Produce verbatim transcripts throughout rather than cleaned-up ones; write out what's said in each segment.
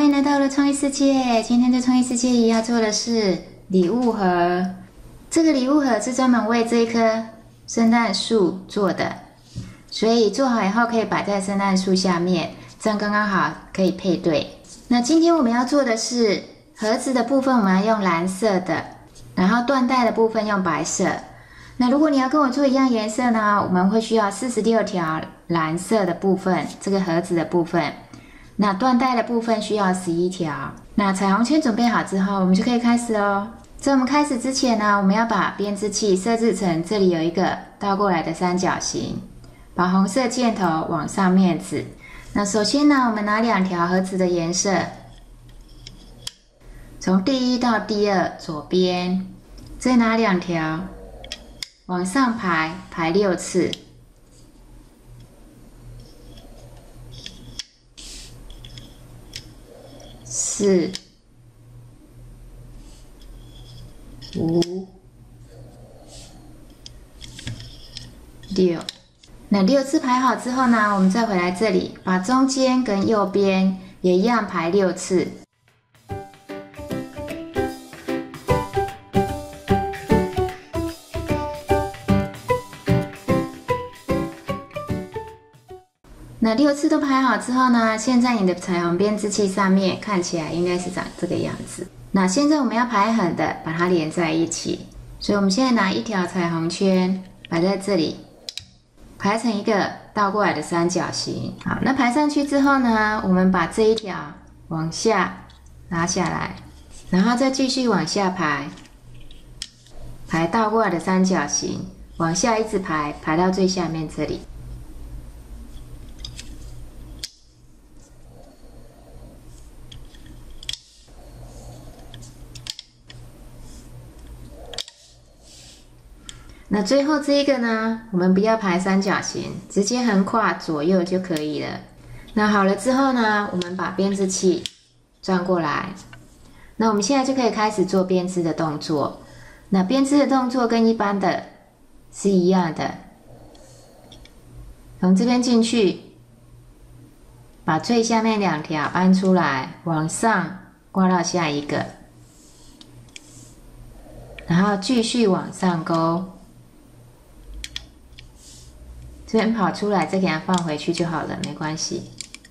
迎来到我的创意世界。今天的创意世界要做的是礼物盒。这个礼物盒是专门为这一棵圣诞树做的，所以做好以后可以摆在圣诞树下面，这样刚刚好可以配对。那今天我们要做的是盒子的部分，我们要用蓝色的，然后缎带的部分用白色。那如果你要跟我做一样颜色呢，我们会需要四十六条蓝色的部分，这个盒子的部分。那缎带的部分需要十一条。那彩虹圈准备好之后，我们就可以开始咯。在我们开始之前呢，我们要把编织器设置成这里有一个倒过来的三角形，把红色箭头往上面指。那首先呢，我们拿两条盒子的颜色，从第一到第二左边，再拿两条往上排，排六次。四、五、六。那六次排好之后呢，我们再回来这里，把中间跟右边也一样排六次。那六次都排好之后呢，现在你的彩虹编织器上面看起来应该是长这个样子。那现在我们要排狠的把它连在一起，所以我们现在拿一条彩虹圈摆在这里，排成一个倒过来的三角形。好，那排上去之后呢，我们把这一条往下拉下来，然后再继续往下排，排倒过来的三角形，往下一直排，排到最下面这里。那最后这一个呢，我们不要排三角形，直接横跨左右就可以了。那好了之后呢，我们把编织器转过来，那我们现在就可以开始做编织的动作。那编织的动作跟一般的是一样的，从这边进去，把最下面两条搬出来，往上挂到下一个，然后继续往上勾。这边跑出来，再给它放回去就好了，没关系。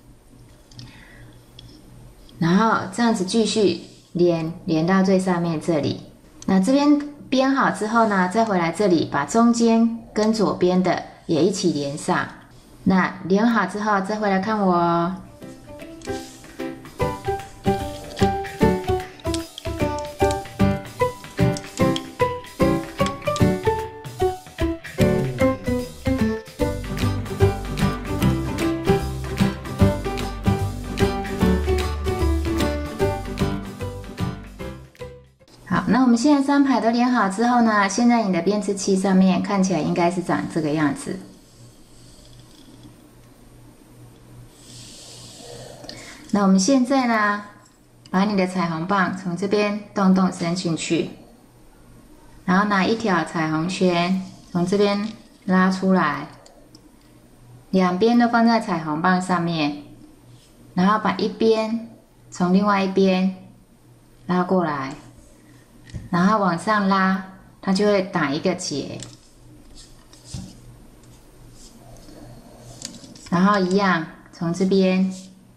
然后这样子继续连，连到最上面这里。那这边编好之后呢，再回来这里，把中间跟左边的也一起连上。那连好之后，再回来看我哦。好，那我们现在三排都连好之后呢，现在你的编织器上面看起来应该是长这个样子。那我们现在呢，把你的彩虹棒从这边洞洞伸进去，然后拿一条彩虹圈从这边拉出来，两边都放在彩虹棒上面，然后把一边从另外一边拉过来。然后往上拉，它就会打一个结，然后一样从这边，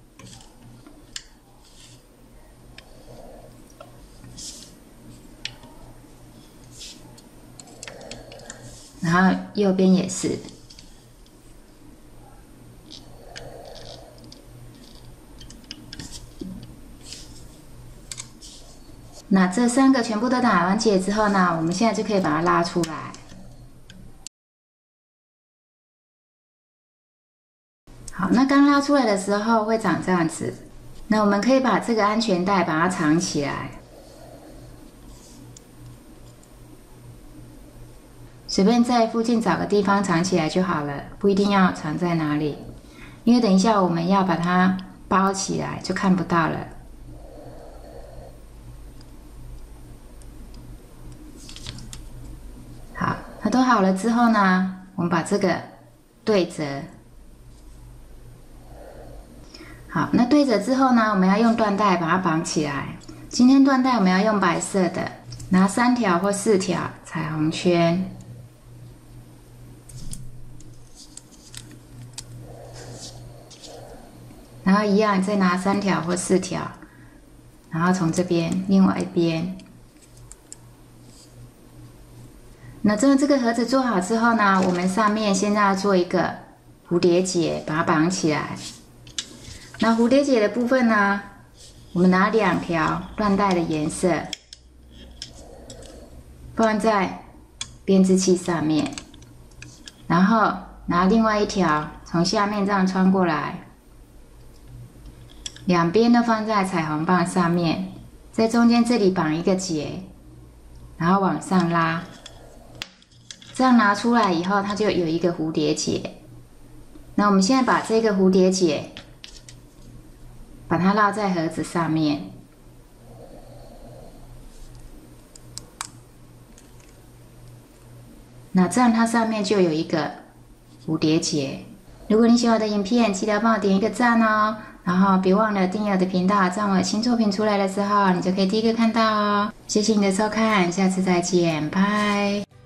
然后右边也是。那这三个全部都打完结之后呢，我们现在就可以把它拉出来。好，那刚拉出来的时候会长这样子。那我们可以把这个安全带把它藏起来，随便在附近找个地方藏起来就好了，不一定要藏在哪里，因为等一下我们要把它包起来就看不到了。它都好了之后呢，我们把这个对折， 好，那对折之后呢，我们要用缎带把它绑起来。今天缎带我们要用白色的，拿三条或四条彩虹圈，然后一样再拿三条或四条，然后从这边另外一边。那这这个盒子做好之后呢，我们上面现在要做一个蝴蝶结，把它绑起来。那蝴蝶结的部分呢，我们拿两条缎带的颜色放在编织器上面，然后拿另外一条从下面这样穿过来，两边都放在彩虹棒上面，在中间这里绑一个结，然后往上拉，这样拿出来以后，它就有一个蝴蝶结。那我们现在把这个蝴蝶结把它绕在盒子上面，那这样它上面就有一个蝴蝶结。如果你喜欢我的影片，记得帮我点一个赞哦，然后别忘了订阅我的频道，这样我有新作品出来的时候，你就可以第一个看到哦。谢谢你的收看，下次再见，拜。